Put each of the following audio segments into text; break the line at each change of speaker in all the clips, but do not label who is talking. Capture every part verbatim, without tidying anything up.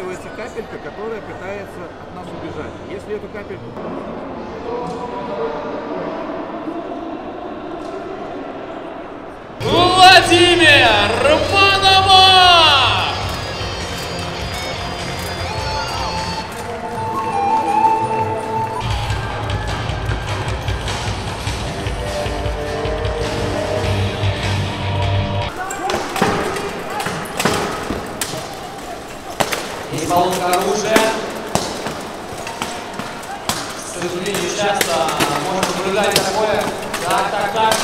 устанавливается капелька, которая пытается от нас убежать. Если эту капельку...
Владимир Панамак! И поломка оружия. К сожалению, часто можно наблюдать такое. Так, так, так.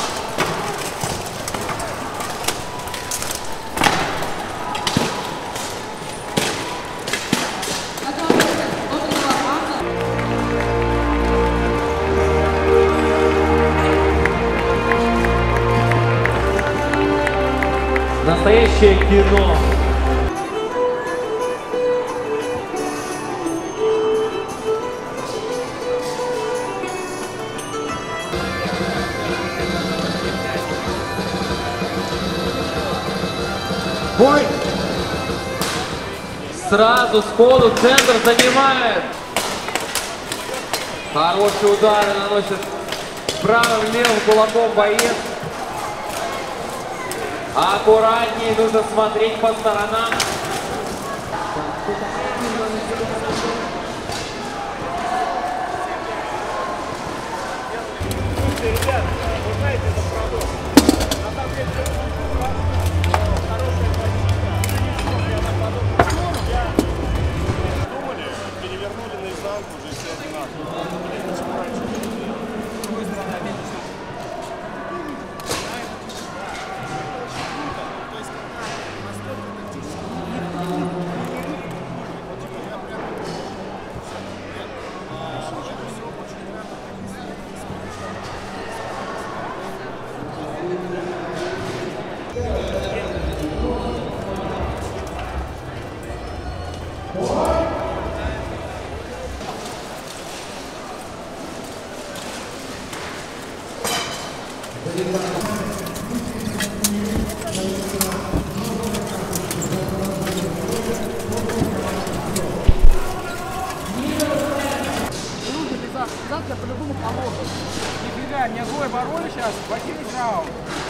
Настоящее кино. Бой! Сразу сходу центр занимает. Хорошие удары наносит правым левым кулаком боец. Аккуратнее, нужно смотреть по сторонам.
Ребят, вы знаете, это продукт. На самом деле, хорошая позиция. Я думали, перевернули наизнанку, уже все одинаково.
Завтра по-любому поможет. Нифига, меня двое боролись сейчас, восемь раунд.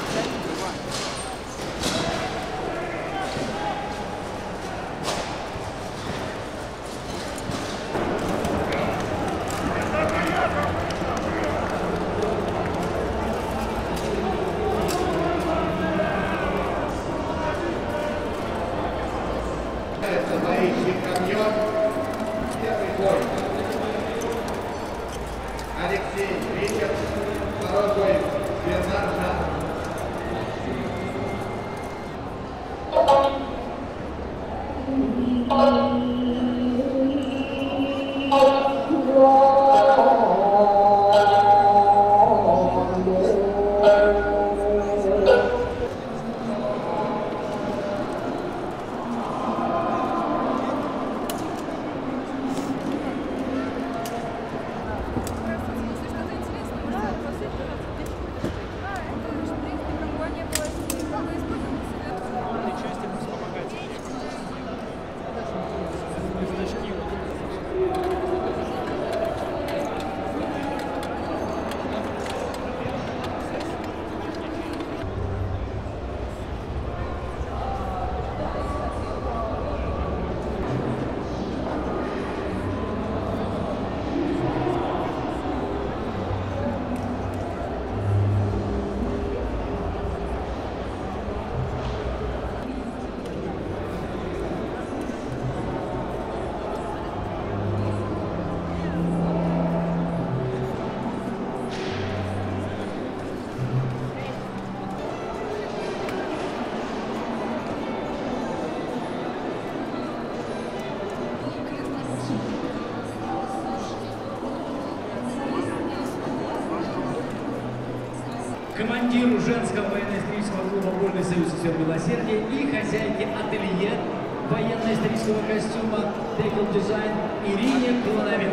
Алексей Вечер, второй бой, Бернар Жан.
Командиру женского военно-исторического клуба «Вольный союз и свет милосердия» и хозяйке ателье военно-исторического костюма «Текл Дизайн» Ирине Клоновец.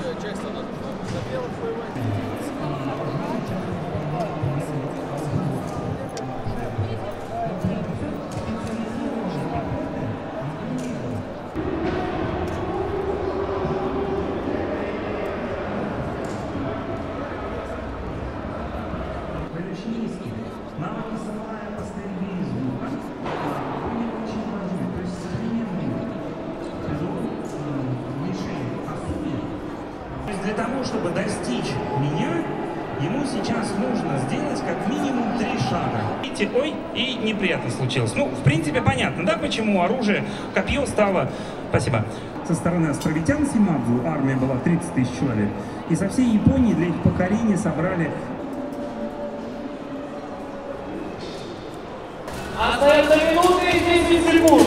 Навыки самурая по стрельбе из лука были очень важны. То есть современный мишень Асуми. То есть для того, чтобы достичь меня, ему сейчас нужно сделать как минимум три шага. Видите, ой, и неприятно случилось. Ну, в принципе, понятно, да, почему оружие, копье стало... Спасибо. Со стороны островитян Симадзу армия была тридцать тысяч человек. И со всей Японии для их покорения собрали...
Остается минуты и десять секунд.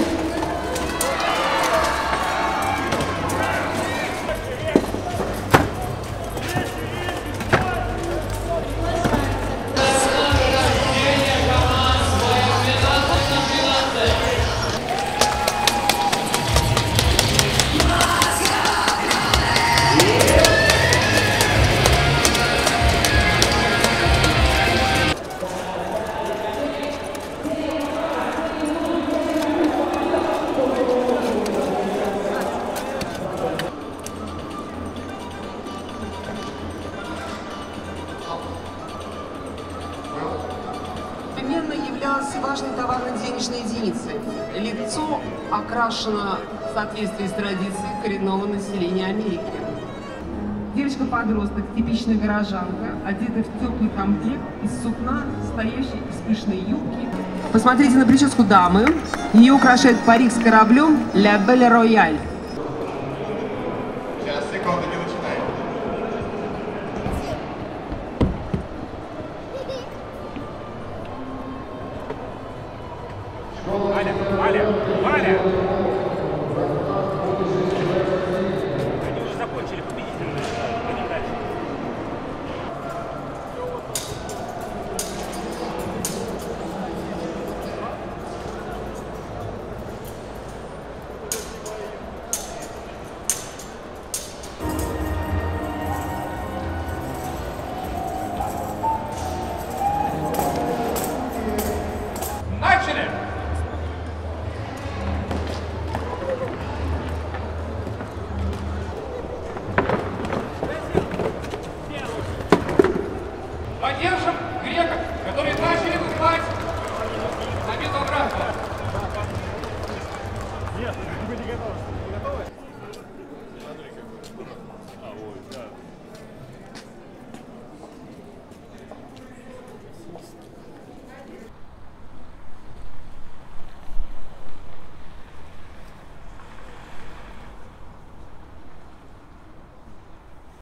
Современно являлась важной товарно-денежной единицей. Лицо окрашено в соответствии с традицией коренного населения Америки. Девочка-подросток, типичная горожанка, одета в теплый комплект из сукна, стоящей из пышной юбки. Посмотрите на прическу дамы. Ее украшает парик с кораблем «Ля Белле Рояль».